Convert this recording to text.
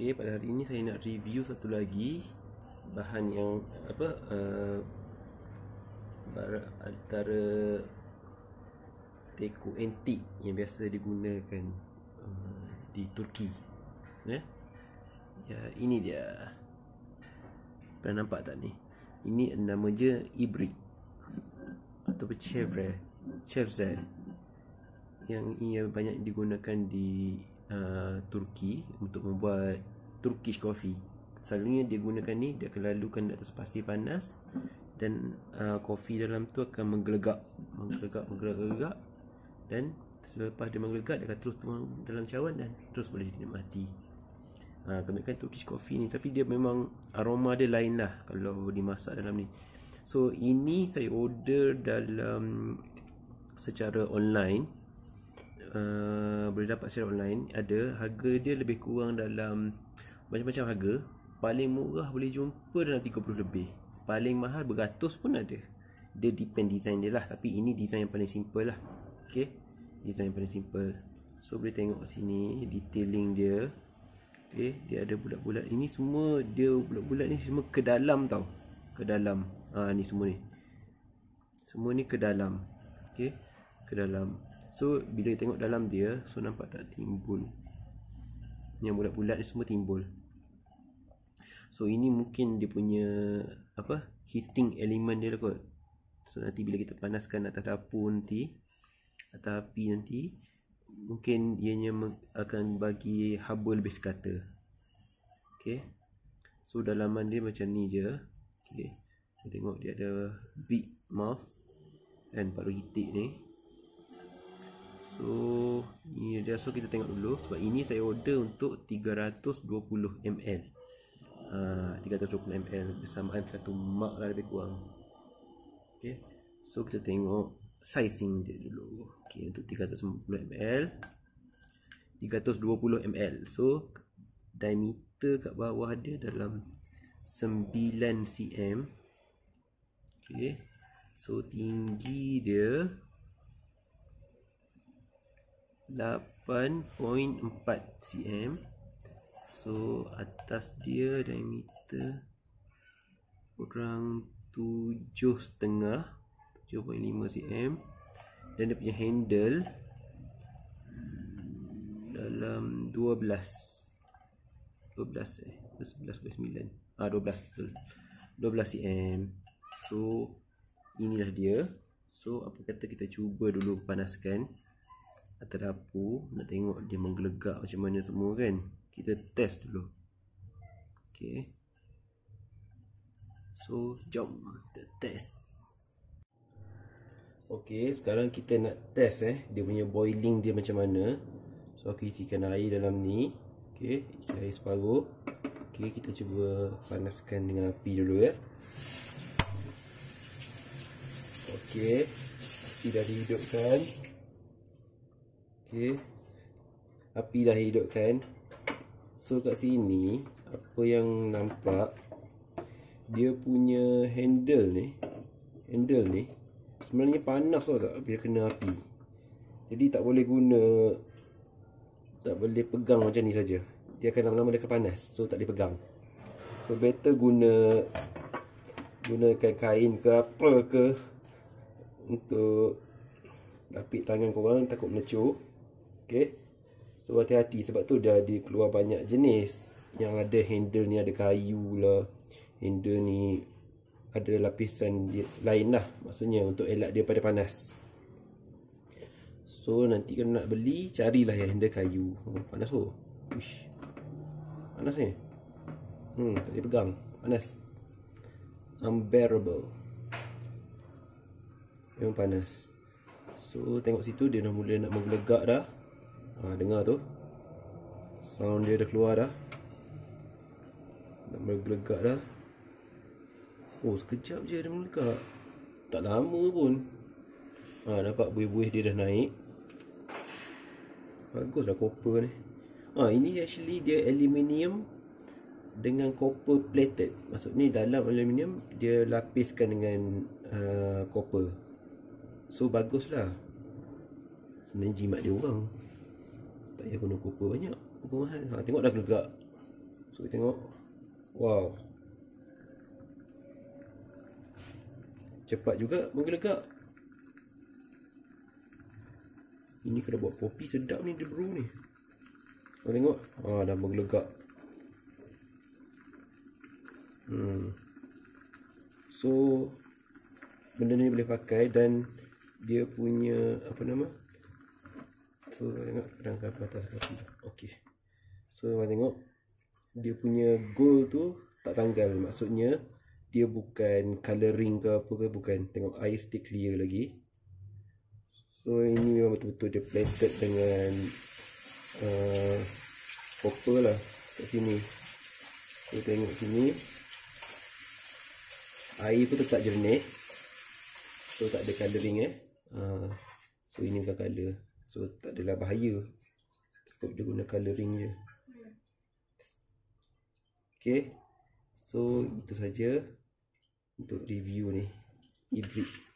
Okey, pada hari ini saya nak review satu lagi bahan yang antara teko antik yang biasa digunakan di Turki. Ya, ini dia. Pernah nampak tak ni? Ini nama je ibrik ataupun chevre, yang ia banyak digunakan di Turki untuk membuat Turkish coffee. Selalunya dia gunakan ni, dia akan lalukan di atas pasir panas dan kopi dalam tu akan menggelegak, dan selepas dia menggelegak dia akan terus tuang dalam cawan dan terus boleh dinikmati. Kebanyakan Turkish coffee ni, tapi dia memang aroma dia lain lah kalau dimasak dalam ni. So ini saya order dalam secara online. Boleh dapat secara online. Ada harga dia lebih kurang dalam macam-macam harga. Paling murah boleh jumpa dalam 30 lebih, paling mahal beratus pun ada. Dia depend design dia lah, tapi ini design yang paling simple lah. Okay, design yang paling simple. So boleh tengok sini detailing dia. Okay, dia ada bulat-bulat. Ini semua dia bulat-bulat ni semua ke dalam tau, ke dalam. Ni semua ni, semua ni ke dalam. Okay, ke dalam. So bila tengok dalam dia, so nampak tak timbul yang bulat-bulat ni, semua timbul. So ini mungkin dia punya heating element dia lah kot. So nanti bila kita panaskan atas dapur nanti, atas api nanti, mungkin ianya akan bagi haba lebih sekata. Okay, so dalaman dia macam ni je. Okay, kita tengok dia ada big mouth dan paruh itik ni. So ini dia. So kita tengok dulu, sebab ini saya order untuk 320 ml. 320 ml bersamaan satu mug lah lebih kurang. Okay, so kita tengok sizing dia dulu. Okay, untuk 350 ml, 320 ml. So diameter kat bawah dia dalam 9 cm. Okay, so tinggi dia 8.4 cm. So atas dia diameter kurang 7.5 cm. Dan dia punya handle dalam 12 cm. So inilah dia. So apa kata kita cuba dulu panaskan atas dapur, nak tengok dia menggelegak macam mana semua kan. Kita test dulu. Okay, so jom kita test. Okay, sekarang kita nak test dia punya boiling dia macam mana. So aku isikan air dalam ni. Okay, isi air separuh. Okay, kita cuba panaskan dengan api dulu ya. Okay, api dah dihidupkan. Okay, api dah hidupkan. So kat sini apa yang nampak, dia punya handle ni sebenarnya panas tau tak, bila kena api. Jadi tak boleh pegang macam ni saja. Dia akan lama-lama dia akan panas. So tak boleh pegang. So better gunakan kain ke apa ke untuk lapik tangan korang, takut melecur. Okay, so hati-hati, sebab tu dah keluar banyak jenis yang ada handle ni, ada kayu lah, handle ni ada lapisan lain lah, maksudnya untuk elak dia pada panas. So nanti kalau nak beli, carilah yang handle kayu. Panas tu. Uish, panas ni. Tak boleh pegang, panas, unbearable, memang panas. So tengok situ, dia dah mula nak menggelegak dah. Dengar tu, sound dia dah keluar dah, nak menggelegak dah. Oh, sekejap je dia menggelegak, tak lama pun. Nampak buih-buih dia dah naik. Baguslah copper ni. Ini actually dia aluminium dengan copper plated. Maksudnya dalam aluminium dia lapiskan dengan copper. So baguslah. Sebenarnya jimat dia orang, tak payah guna copper banyak, copper mahal. Tengok dah gelegak. So kita tengok. Wow, cepat juga menggelegak. Ini kalau buat kopi sedap ni, dia brew ni. Kau tengok, dah menggelegak. So benda ni boleh pakai, dan dia punya apa nama, so tengok pedangkan atas kaki. Okey, so tengok dia punya gold tu tak tanggal, maksudnya dia bukan colouring ke apa ke, bukan. Tengok air still clear lagi. So ini memang betul-betul dia plated dengan copper lah kat sini. So tengok sini, air pun tetap jernih. So tak ada colouring So ini bukan colour, so tak adalah bahaya. Takut dia guna colouring je. Okay, so itu saja untuk review ni, e-brick.